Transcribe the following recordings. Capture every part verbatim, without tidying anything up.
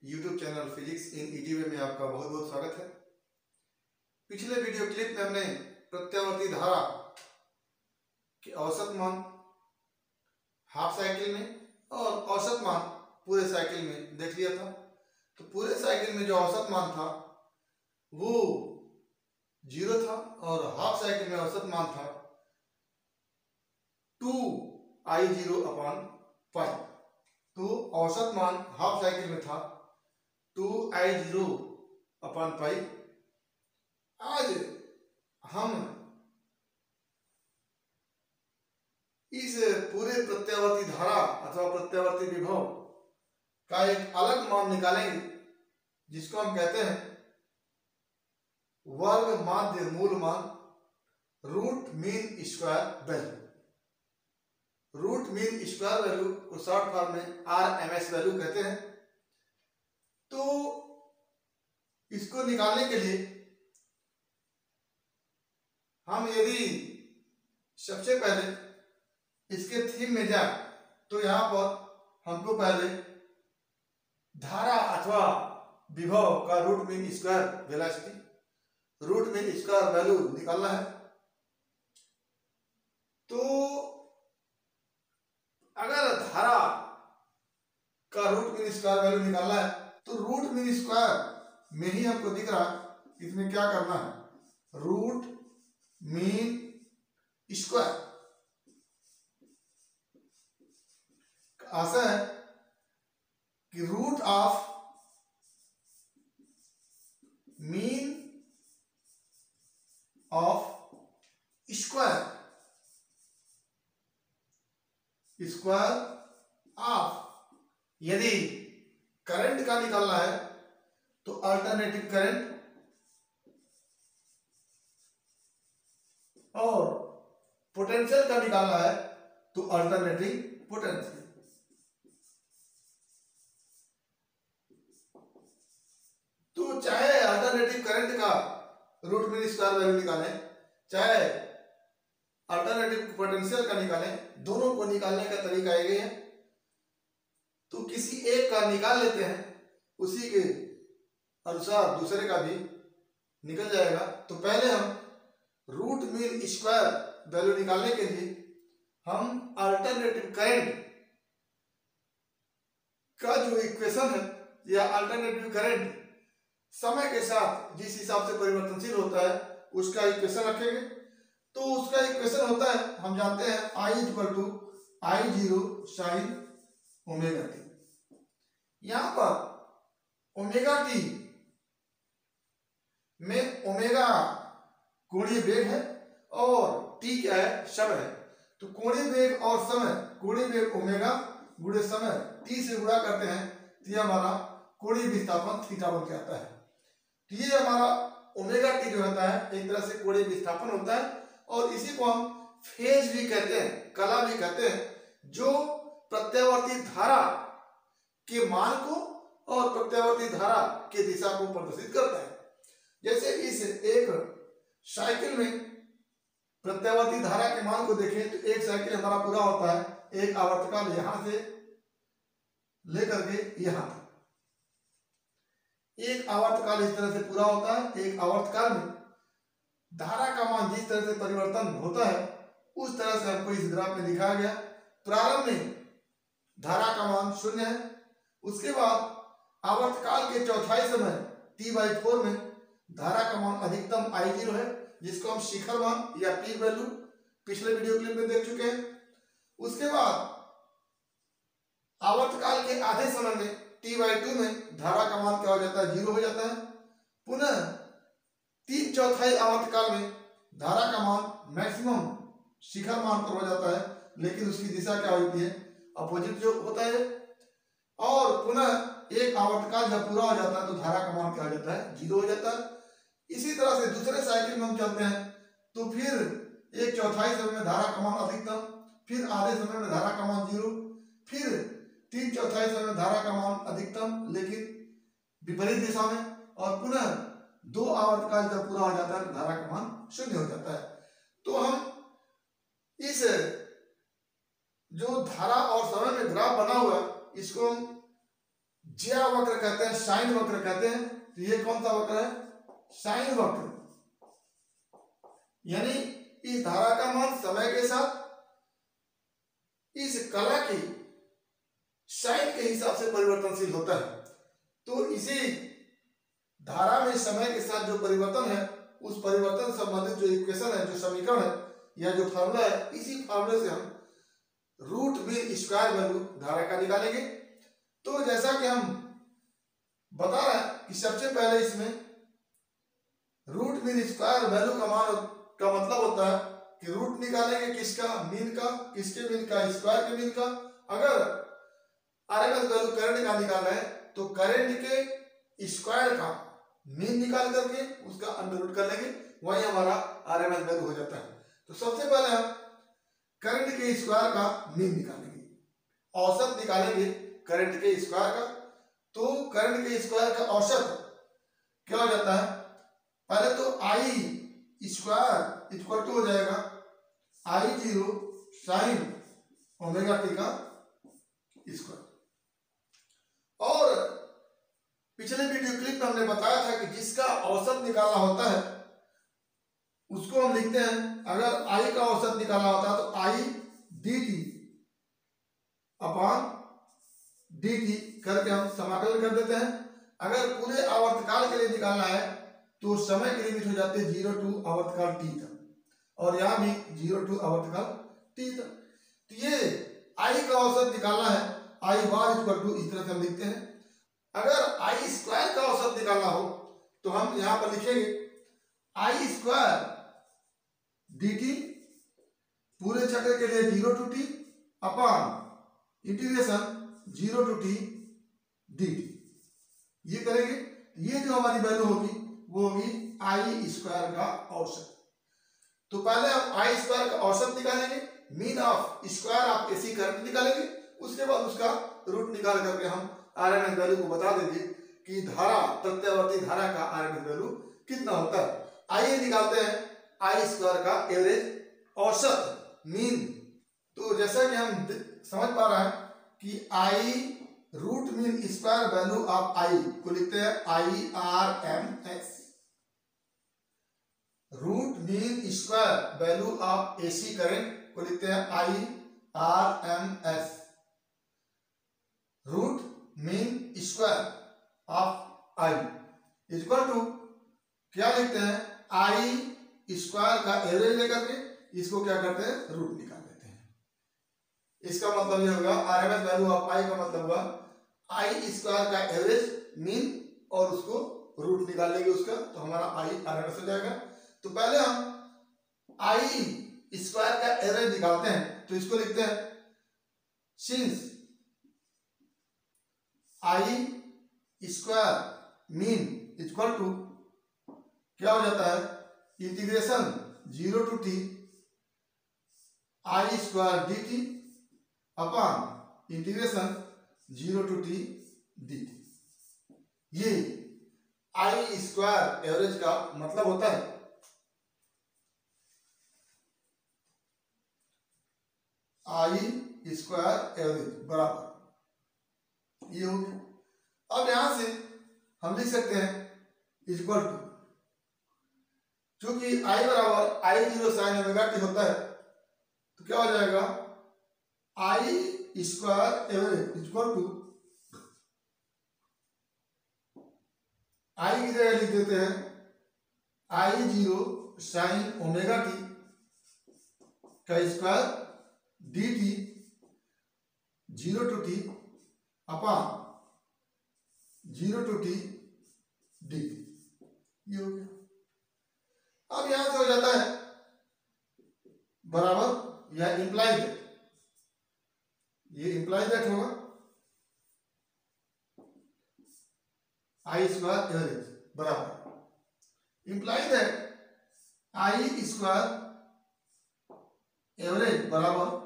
YouTube channel physics in easy way में आपका बहुत बहुत स्वागत है। पिछले वीडियो क्लिप में हमने प्रत्यावर्ती धारा के औसत मान हाफ साइकिल में और औसत मान पूरे साइकिल में देख लिया था। तो पूरे साइकिल में जो औसत मान था वो जीरो था और हाफ साइकिल में औसत मान था two I zero upon pi. तो औसत मान हाफ साइकिल में था two I zero upon pi. आज हम इस पूरे प्रत्यावर्ती धारा अथवा प्रत्यावर्ती विभव का एक अलग मान निकालेंगे जिसको हम कहते हैं वर्ग माध्य मूल मान, root mean square value. Root mean square value को शॉर्ट फॉर्म में आर एम एस वैल्यू कहते हैं। तो इसको निकालने के लिए हम यदि सबसे पहले इसके थीम में जाए तो यहां पर हमको पहले धारा अथवा विभव का root mean square velocity, root mean square value निकालना है। तो अगर धारा का रूट मीन स्क्वायर वैल्यू निकालना है तो रूट मीन स्क्वायर में ही हमको दिख रहा है इसमें क्या करना है, रूट मीन स्क्वायर आशा है कि root of mean of square square of, यदि करंट का निकालना है तो अल्टरनेटिव करंट और पोटेंशियल का निकालना है तो अल्टरनेटिव पोटेंशियल। तो चाहे अल्टरनेटिव करंट का रूट मीन स्क्वायर वैल्यू निकालें, चाहे अल्टरनेटिव पोटेंशियल का निकालें, दोनों को निकालने का तरीका एक ही है। तो किसी एक का निकाल लेते हैं, उसी के अनुसार दूसरे का भी निकल जाएगा। तो पहले हम रूट मीन स्क्वायर वैल्यू निकालने के लिए हम अल्टरनेटिव करंट का जो इक्वेशन है या अल्टरनेटिव करंट समय के साथ जिस हिसाब से परिवर्तनशील होता है उसका इक्वेशन रखेंगे। तो उसका इक्वेशन होता है, हम जानते हैं I equal to I zero sine omega T. यहां पर ओमेगा टी में ओमेगा कोणीय वेग है और टी क्या है, समय है। तो कोणीय वेग और समय, कोणीय वेग ओमेगा गुणे समय टी से गुणा करते हैं तो ये हमारा कोणीय विस्थापन थीटा बन के आता है। तो ये हमारा ओमेगा टी जो होता है एक तरह से कोणीय विस्थापन होता है और इसी को हम फेज भी कहते हैं, कला भी कहते हैं, जो प्रत्यावर्ती धारा के मान को और प्रत्यावर्ती धारा के दिशा को प्रदर्शित करता है। जैसे इस एक साइकिल में प्रत्यावर्ती धारा के मान को देखें तो एक साइकिल हमारा पूरा होता है, एक आवर्तकाल यहां से लेकर के यहां तक, एक आवर्तकाल इस तरह से पूरा होता है। एक आवर्तकाल में धारा का मान जिस तरह से परिवर्तन होता है उस तरह से हमको इस ग्राफ में दिखाया गया। प्रारंभ में धारा का मान शून्य है, उसके बाद आवर्तकाल के चौथाई समय टी बाई फोर में धारा का मान अधिकतम आई जीरो है, जिसको हम शिखर मान या पीक वैल्यू पिछले वीडियो क्लिप में देख चुके हैं। उसके बाद आवर्तकाल के आधे समय में टी बाई टू में धारा का मान क्या हो जाता है, जीरो हो जाता है। पुनः तीन चौथाई आवर्तकाल में धारा का मान मैक्सिमम शिखर मान पर हो जाता है, लेकिन उसकी दिशा क्या होती है, अपोजिट जो होता है। और पुनः एक आवर्तकाल जब पूरा हो जाता है तो धारा का मान क्या हो जाता है, जीरो हो जाता है। इसी तरह से दूसरे साइकिल में हम चलते हैं तो फिर एक चौथाई समय में धारा का मान अधिकतम, फिर आधे समय में धारा का मान जीरो, फिर तीन चौथाई समय में धारा का मान अधिकतम लेकिन विपरीत दिशा में, और पुनः दो आवर्तकाल जब पूरा हो जाता है तो धारा का मान शून्य हो जाता है। तो हम इस जो धारा और समय में ग्राफ बना हुआ है इसको हम ज्या वक्र कहते हैं, साइन वक्र कहते हैं। तो ये कौन सा वक्र है? साइन वक्र। यानी इस धारा का मान समय के साथ इस कला की साइन के हिसाब से परिवर्तनशील होता है। तो इसी धारा में समय के साथ जो परिवर्तन है, उस परिवर्तन संबंधित जो इक्वेशन है, जो समीकरण है या जो फार्मूला है, इसी फार्मूले से हम रूट मीन स्क्वायर वैल्यू धारा का निकालेंगे। तो जैसा कि हम बता रहे हैं कि सबसे पहले इसमें रूट मीन स्क्वायर वैल्यू का मान का मतलब होता है कि रूट निकालेंगे किसका? मीन का। किसके मीन का? स्क्वायर के मीन का। अगर आरएमएस वैल्यू करंट का निकाल रहे हैं तो करंट के स्क्वायर का मीन निकाल करके उसका अंडर रूट कर लेंगे, वही हमारा आरएमएस वैल्यू हो जाता है। तो सबसे पहले हम करंट के स्क्वायर का मीन निकालेंगे, औसत निकालेंगे करंट के स्क्वायर का। तो करंट के स्क्वायर का औसत क्या हो जाता है? पहले तो आई स्क्वायर इक्वल टू हो जाएगा I zero sine omega T का स्क्वायर। और पिछले वीडियो क्लिप में हमने बताया था कि जिसका औसत निकालना होता है उसको हम लिखते हैं, अगर आई का औसत निकालना होता है तो I D T upon D T करके हम समाकलन कर देते हैं। अगर पूरे आवर्तकाल के लिए निकालना है तो समय की लिमिट हो जाती है जीरो टू आवर्तकाल टी तक, और यहाँ भी जीरो टू आवर्तकाल टी तक। तो ये आई का औसत निकालना है, आई बार इक्वल टू इस तरह से हम लिखते हैं। अगर आई स्क्वायर का औसत निकालना हो तो हम यहां पर लिखेंगे आई स्क्वायर डी टी पूरे चक्र के लिए zero to T upon integration zero to T D T. ये करेंगे, ये जो हमारी वैल्यू होगी वो होगी आई स्क्वायर का औसत। तो पहले हम आई स्क्वायर का औसत निकालेंगे, mean of square of AC current निकालेंगे, उसके बाद उसका रूट निकाल करके हम आरएमएस वैल्यू को बता देंगे कि धारा प्रत्यावर्ती धारा का आरएमएस वैल्यू कितना होता है। आइए निकालते हैं आई स्क्वायर का एवरेज औसत मीन। तो जैसा कि हम समझ पा रहे हैं कि I root mean square value of I को लिखते हैं I R M S. Root mean square value of AC current को लिखते हैं I R M S. Root mean square of I equal to क्या लिखते हैं? आई स्क्वायर का एवरेज लेकर के इसको क्या करते हैं? रूट निकाल लेते हैं। इसका मतलब ये होगा आरएमएस वैल्यू ऑफ आई का मतलब हुआ आई स्क्वायर का एवरेज मीन और उसको रूट निकाल लेंगे उसका, तो हमारा आई आरएमएस हो जाएगा। तो पहले हम आई स्क्वायर का एवरेज निकालते हैं, तो इसको लिखते हैं since I square mean equal to क्या हो जाता है? Integration zero to T I square D T upon integration zero to T D T. ये आई स्क्वायर एवरेज का मतलब होता है। आई स्क्वायर एवरेज बराबर ये हो गया। अब यहां से हम लिख सकते हैं इक्वल टू, क्योंकि आई बराबर I zero sine omega T होता है, तो क्या हो जाएगा? I square average equal to I की जगह लिख देते हैं I zero sine omega T का square D T zero to T upon zero to T D T. ये हो गया। अब यहां से हो जाता है बराबर या इंप्लाई दैट, ये इंप्लाई दैट होगा आई स्क्वायर एवरेज बराबर imply that I square average बराबर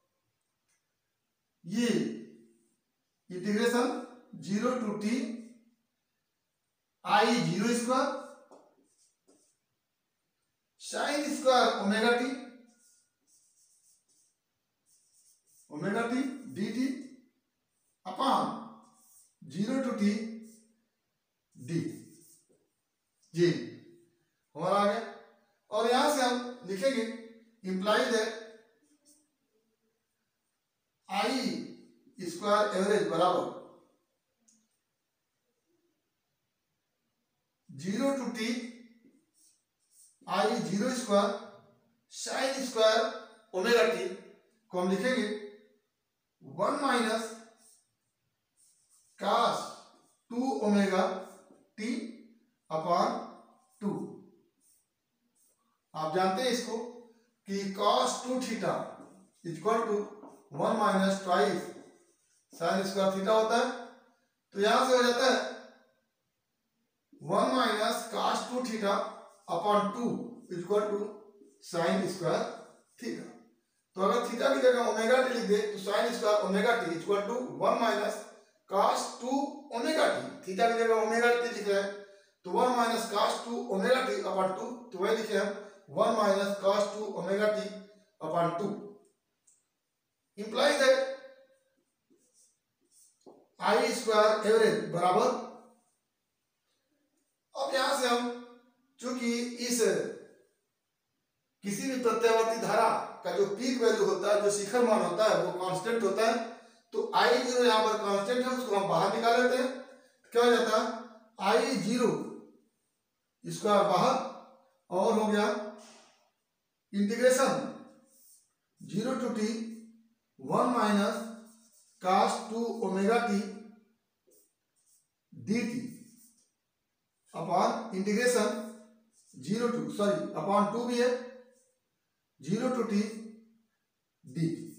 ये integration zero to T I zero square sine square omega T omega T D T upon zero to T D जी हमारा आ गया। और यहां से हम लिखेंगे imply that I square average बराबर zero to T I zero square sine square omega T को हम लिखेंगे one minus cos two omega T upon two. आप जानते हैं इसको कि cos two theta equal to one minus twice sine square theta होता है। तो यहां से हो जाता है one minus cos two theta upon two equal to sine square theta. तो अगर थीटा की जगह ओमेगा टी लिख दे तो sine square omega T equal to one minus cos two omega T. Theta की जगह ओमेगा टी लिख रहे हैं तो one minus cos two omega T upon two, तो वही लिखे हम one minus cos two omega T upon two. Imply that I square average बराबर, अब यहां से हम चूंकि इस किसी भी प्रत्यावर्ती धारा का जो पीक वैल्यू होता है, जो शिखर मान होता है वो कांस्टेंट होता है, तो आई जीरो यहाँ पर कांस्टेंट है, उसको हम बाहर निकाल लेते हैं। क्या हो जाता है आई जीरो स्क्वायर बाहर और हो गया integration zero to T one minus cos two omega T D T upon integration zero to sorry upon two भी है zero to T D T.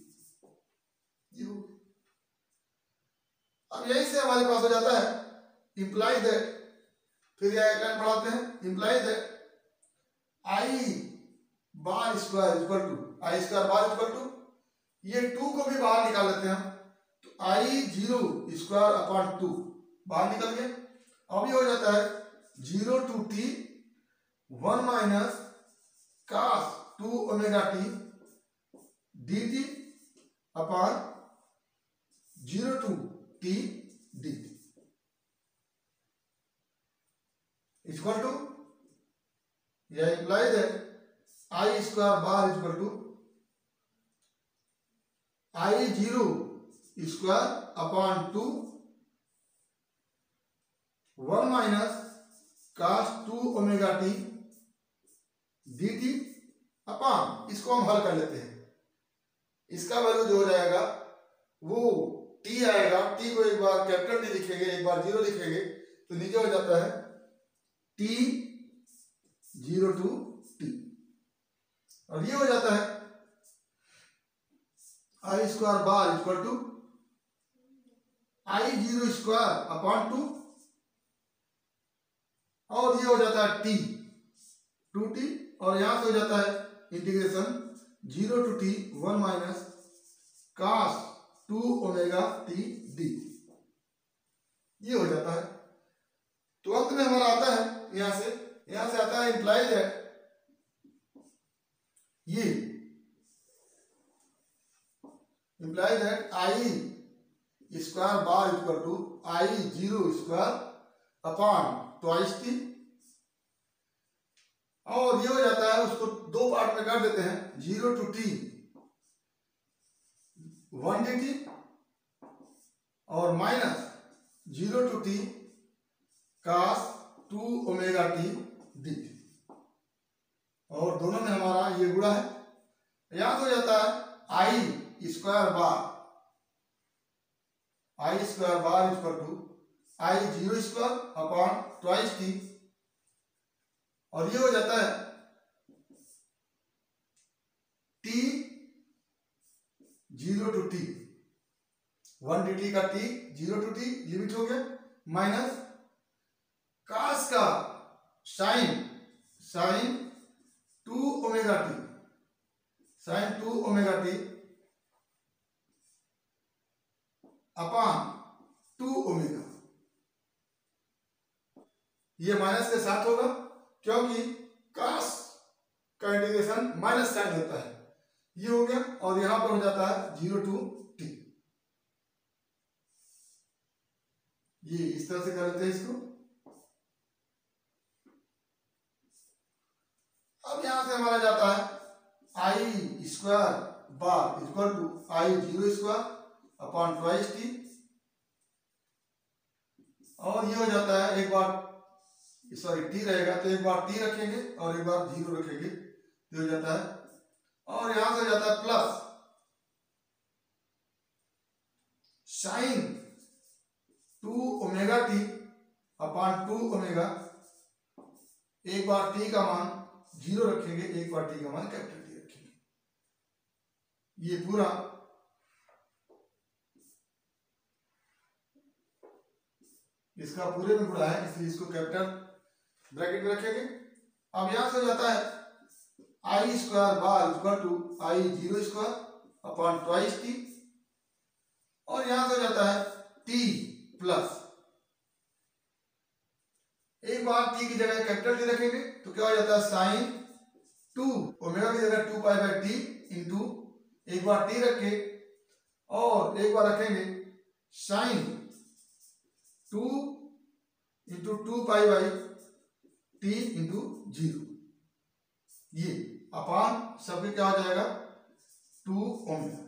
अब यहीं से हमारे पास हो जाता है इंप्लाई दैट, फिर यह एक लाइन बढ़ाते हैं imply that I bar square equal to I square bar equal to, ये टू को भी बाहर निकाल लेते हैं हम, तो I zero square upon two बाहर निकल गए। अभी हो जाता है zero to T one minus cos two omega T D T upon zero to T D T equal to, यह imply that I square bar equal to I zero square upon to one minus cos two omega T D T upon, इसको हम हल कर लेते हैं। इसका value जो हो जाएगा वो टी आएगा, टी को एक बार कैपिटल टी लिखेंगे एक बार जीरो लिखेंगे तो नीचे हो जाता है टी जीरो टू टी, और ये हो जाता है I square bar equal to I zero square upon two, और ये हो जाता है टी टू टी, और यहां से हो जाता है integration zero to T one minus cos two omega T D, ये हो जाता है। तो अंत में हमारा आता है यहां से यहां से आता है इंप्लाई दैट ये imply that I square bar equal to I zero square upon twice T, और ये हो जाता है उसको दो पार्ट में कर देते हैं zero to T one D T और minus zero to T cos two omega T D T, और दोनों में हमारा ये गुणा है। यहां से हो जाता है I square bar I square bar equal to I zero square upon twice T, और ये हो जाता है T zero to T one D T का T zero to T limit हो गया माइनस कास का sine sine two omega T sine two omega T upon two omega, ये माइनस के साथ होगा क्योंकि कास का इंटीग्रेशन माइनस साइन होता है, ये हो गया, और यहां पर हो जाता है जीरो टू टी, ये इस तरह से कर लेते हैं इसको। अब यहां से हमारा जाता है I square bar equal to I zero square upon twice T, और ये हो जाता है एक बार सॉरी टी रहेगा तो एक बार टी रखेंगे और एक बार जीरो रखेंगे तो हो जाता है, और यहां से जाता है plus sine two omega T upon two omega, एक बार टी का मान जीरो रखेंगे एक बार टी का मान कैपिटल टी रखेंगे। ये पूरा इसका पूरे में गुणा है इसलिए इसको कैपिटल ब्रैकेट में रखेंगे। अब यहां से जाता है I square bar equal to I zero square upon twice T, और यहां से जाता है टी प्लस एक बार टी की जगह कैपिटल टी रखेंगे तो क्या हो जाता है साइन टू ओमेगा की जगह two pi by T into एक बार टी रखे और एक बार रखेंगे sine two into two pi by T into zero, ये अपान सबके क्या हो जाएगा टू ओमेगा,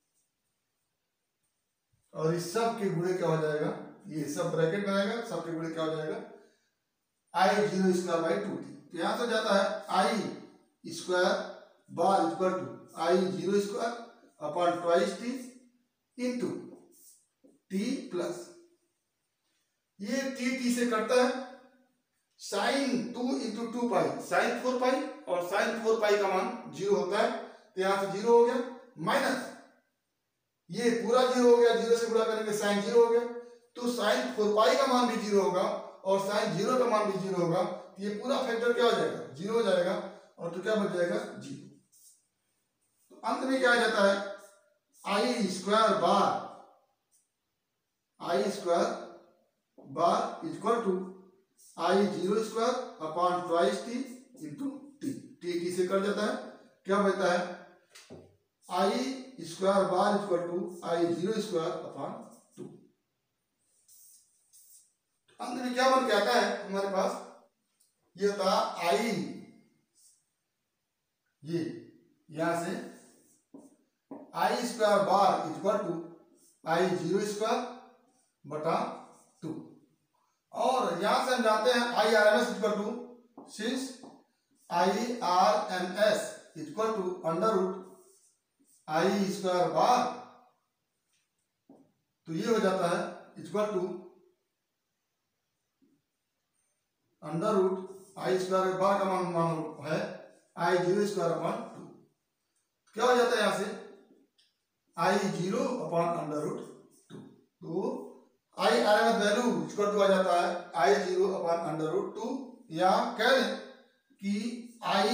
और इस सब के गुणे क्या हो जाएगा, ये सब ब्रैकेट बनाएगा, सबके गुणे क्या हो जाएगा I zero square by two T. तो यहां से जाता है I square bar equal to I zero square upon twice T into T plus, ये टी टी से कटता है sine two into two pi sine four pi, और साइन फोर पाई का मान जीरो होता है तो यहां से जीरो हो गया, माइनस ये पूरा जीरो हो गया, जीरो से गुणा करेंगे साइन जीरो हो गया, तो साइन फोर पाई का मान भी जीरो होगा और साइन जीरो का मान भी जीरो होगा, तो ये पूरा फैक्टर क्या हो जाएगा जीरो हो जाएगा, और तो क्या बच जाएगा जीरो। तो अंत में क्या आ जाता है I square bar I square bar equal to I zero square upon twice T into T, T T से कट जाता है, क्या बचता है I square bar equal to I zero square upon two. अंत में क्या बन के आता है हमारे पास, ये होता है आई, ये यहां से I square bar equal to I zero square बटा टू, और यहां से हम जानते हैं I R M S equal to since I R M S equal to under root I square bar, तो ये हो जाता है equal to under root I square bar का मान मान है I zero square upon two, क्या हो जाता है यहां से I zero upon under root two, तो I R M S value equal to आ जाता है I zero upon under root two, या कह दें कि I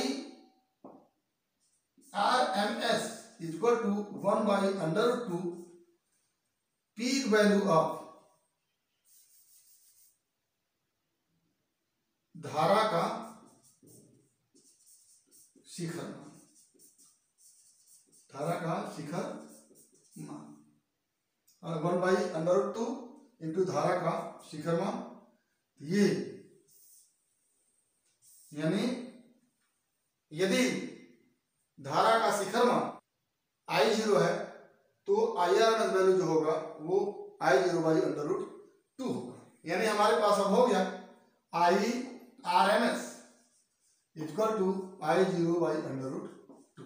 R M S equal to one by under root two peak value of धारा का शिखर मान, धारा का शिखर मान one by under root two into धारा का शिखर मान, ये यानी यदि धारा का शिखर मान आई जीरो है तो I R M S value जो होगा वो I zero by under root two होगा, यानी हमारे पास अब हो गया I R M S equal to I zero by under root two,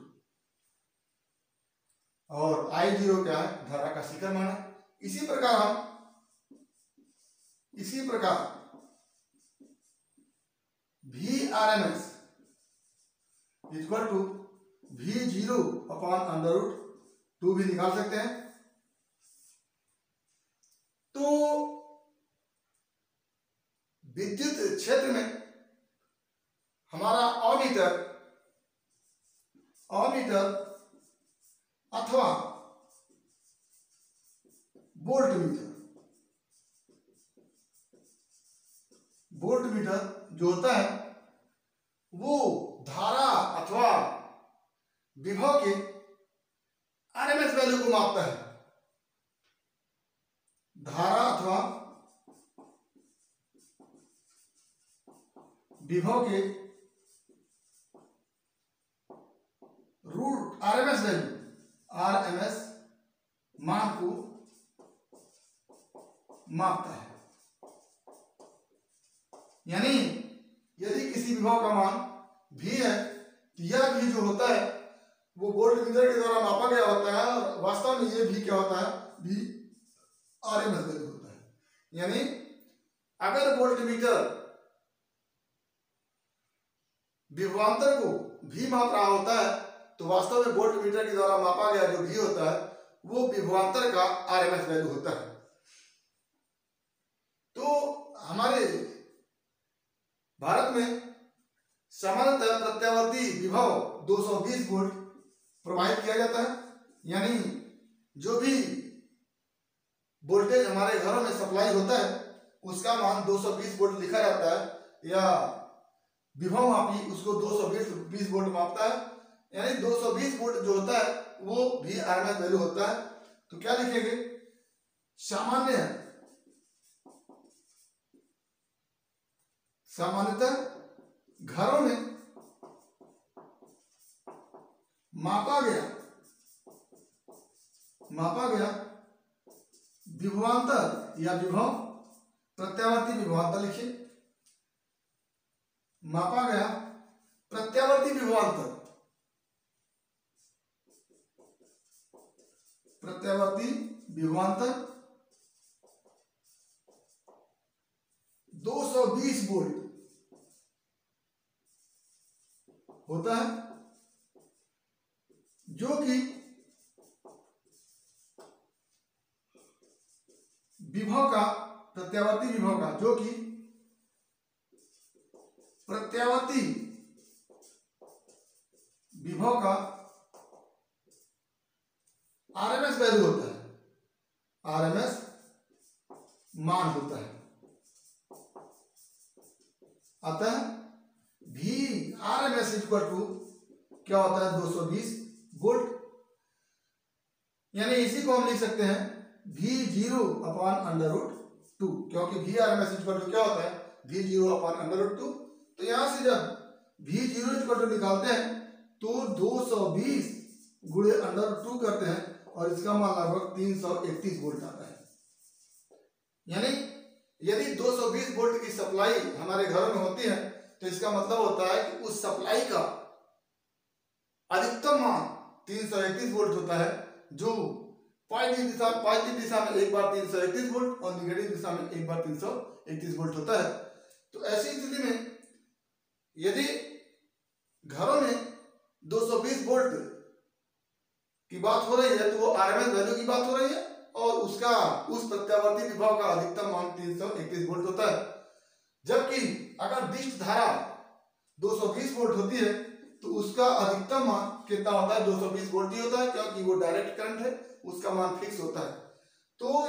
और आई जीरो क्या है धारा का शिखर मान है। इसी प्रकार हम इसी प्रकार V R M S equal to V zero upon under root two भी निकाल सकते हैं। तो विद्युत क्षेत्र में हमारा अमीटर अमीटर अथवा वोल्ट मीटर वोल्ट मीटर जो होता है वो धारा अथवा विभव के आरएमएस वैल्यू को मापता है। धारा अथवा विभव के रूट आरएमएस वैल्यू आरएमएस मान को मापता है। यानी यदि किसी विभव का मान भी है तो यह भी जो होता है वो वोल्ट मीटर के द्वारा मापा गया होता है और वास्तव में ये भी क्या होता है, भी आरएमएस वैल्यू होता है। यानी अगर वोल्ट मीटर विभवांतर को भी माप रहा होता है तो वास्तव में वोल्ट मीटर के द्वारा मापा गया जो भी होता है वो विभवांतर का आरएमएस वैल्यू होता है। तो हमारे भारत में सामान्यतः प्रत्यावर्ती विभव दो सौ बीस वोल्ट प्रोवाइड किया जाता है। यानी जो भी वोल्टेज हमारे घरों में सप्लाई होता है उसका मान दो सौ बीस वोल्ट लिखा जाता है या विभव मापी उसको दो सौ बीस वोल्ट मापता है। यानी दो सौ बीस वोल्ट जो होता है वो भी आरएमएस वैल्यू होता है। तो क्या लिखेंगे, सामान्य सामान्यतः घरों में मापा गया मापा गया विभवांतर या विभव प्रत्यावर्ती विभवांतर लिखिए, मापा गया प्रत्यावर्ती विभवांतर प्रत्यावर्ती विभवांतर दो सौ बीस वोल्ट होता है, जो कि विभव का प्रत्यावर्ती विभव का जो कि प्रत्यावर्ती विभव का आरएमएस वैल्यू होता है, आरएमएस मान होता है। अतः भी आरएमएस इक्वल टू क्या होता है, दो सौ बीस वोल्ट। यानी इसी को हम लिख सकते हैं V zero upon under root two, क्योंकि भी आरएमएस इक्वल टू क्या होता है, V zero upon under root two. तो यहां से जब भी जीरो इक्वल टू निकालते हैं तो दो सौ बीस गुणे अंडर रूट टू करते हैं और इसका मान लगभग तीन सौ इकतीस वोल्ट आता है। यानी यदि दो सौ बीस वोल्ट की सप्लाई हमारे घरों में होती है तो इसका मतलब होता है कि उस सप्लाई का अधिकतम मान तीन सौ इकतीस वोल्ट होता है, जो पॉजिटिव दिशा पॉजिटिव दिशा में एक बार तीन सौ इकतीस वोल्ट और निगेटिव दिशा में एक बार तीन सौ इकतीस वोल्ट होता है। तो ऐसी स्थिति में यदि घरों में दो सौ बीस वोल्ट की बात हो रही है तो वो आरएमएस वैल्यू की बात हो रही है और उसका उस प्रत्यावर्ती विभव का अधिकतम मान तीन सौ इकतीस वोल्ट होता है। जबकि अगर दिष्ट धारा दो सौ बीस वोल्ट होती है तो उसका अधिकतम मान कितना होता है, दो सौ बीस वोल्ट ही होता है, क्योंकि वो डायरेक्ट करंट है, उसका मान फिक्स होता है। तो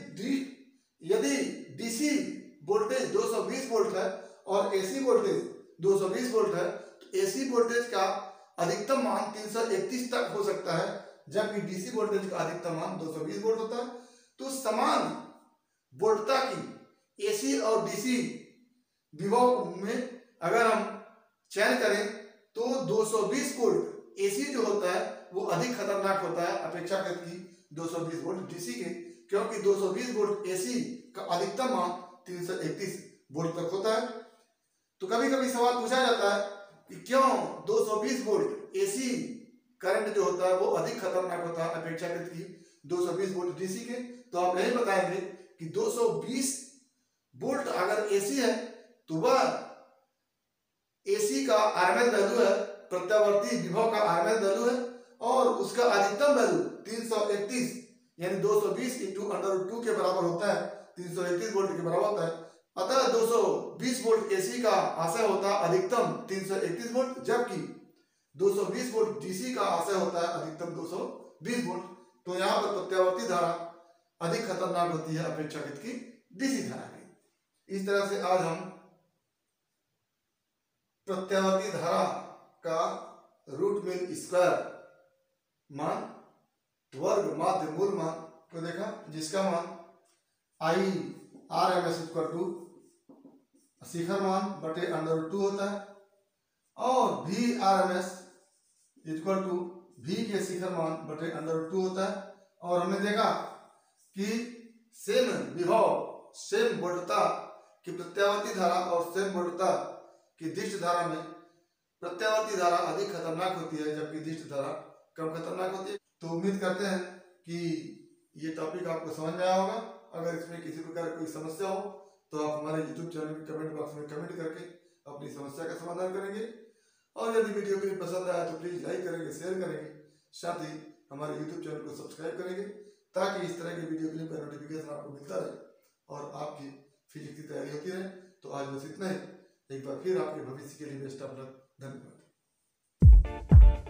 यदि यदि डीसी वोल्टेज दो सौ बीस वोल्ट है और एसी वोल्टेज दो सौ बीस वोल्ट है तो एसी वोल्टेज का अधिकतम मान तीन सौ इकतीस तक हो सकता है, जबकि डीसी वोल्टेज का अधिकतम मान दो सौ बीस वोल्ट होता है। तो समान वोल्टता की एसी और डीसी विभव में अगर हम चयन करें तो दो सौ बीस वोल्ट एसी जो होता है वो अधिक खतरनाक होता है अपेक्षाकृत की दो सौ बीस वोल्ट डीसी के, क्योंकि दो सौ बीस वोल्ट एसी का अधिकतम मान तीन सौ इकतीस वोल्ट तक होता है। तो कभी कभी सवाल पूछा जाता है कि क्यों दो सौ बीस वोल्ट एसी करंट जो होता है वो अधिक खतरनाक होता है अपेक्षाकृत की दो सौ बीस वोल्ट डीसी के। तो आप यही बताएंगे कि दो सौ बीस वोल्ट अगर एसी है तो वह एसी का आरएमएस वैल्यू है, प्रत्यावर्ती विभव का आरएमएस वैल्यू है और उसका अधिकतम वैल्यू तीन सौ इकतीस यानी दो सौ बीस इंटू अंडर रूट टू के बराबर होता है, तीन सौ इकतीस वोल्ट के बराबर होता है। अतः दो सौ बीस वोल्ट एसी का आशय होता है अधिकतम तीन सौ इकतीस वोल्ट, जबकि दो सौ बीस वोल्ट डीसी का आशय होता है अधिकतम दो सौ बीस वोल्ट। तो यहाँ पर प्रत्यावर्ती धारा अधिक खतरनाक होती है अपेक्षाकृत की डीसी धारा की। इस तरह से आज हम प्रत्यावर्ती धारा का रूट मीन स्क्वायर मान, वर्ग माध्य मूल मान को देखा, जिसका मान I R M S equal to शिखर मान बटे अंडर रूट टू होता है, और V R M S equal to V के शिखर मान बटे अंडर रूट टू होता है। और हमने देखा कि सेम विभव, सेम वोल्टता की प्रत्यावर्ती धारा और सेम वोल्टता की दिष्ट धारा में प्रत्यावर्ती धारा अधिक खतरनाक होती है, जबकि दिष्ट धारा कम खतरनाक होती है। तो उम्मीद करते हैं कि ये टॉपिक आपको समझ में आया होगा। अगर इसमें किसी प्रकार कोई समस्या हो तो आप हमारे यूट्यूब चैनल के कमेंट बॉक्स में कमेंट करके अपनी समस्या का समाधान करेंगे। और यदि वीडियो क्लिप पसंद आया तो प्लीज लाइक करेंगे, शेयर करेंगे, साथ ही हमारे यूट्यूब चैनल को सब्सक्राइब करेंगे, ताकि इस तरह के वीडियो क्लिप का नोटिफिकेशन आपको मिलता रहे और आपकी फिजिक्स की तैयारी होती रहे। तो आज बस इतना ही। एक बार फिर आपके भविष्य के लिए बेस्ट ऑफ लक। धन्यवाद।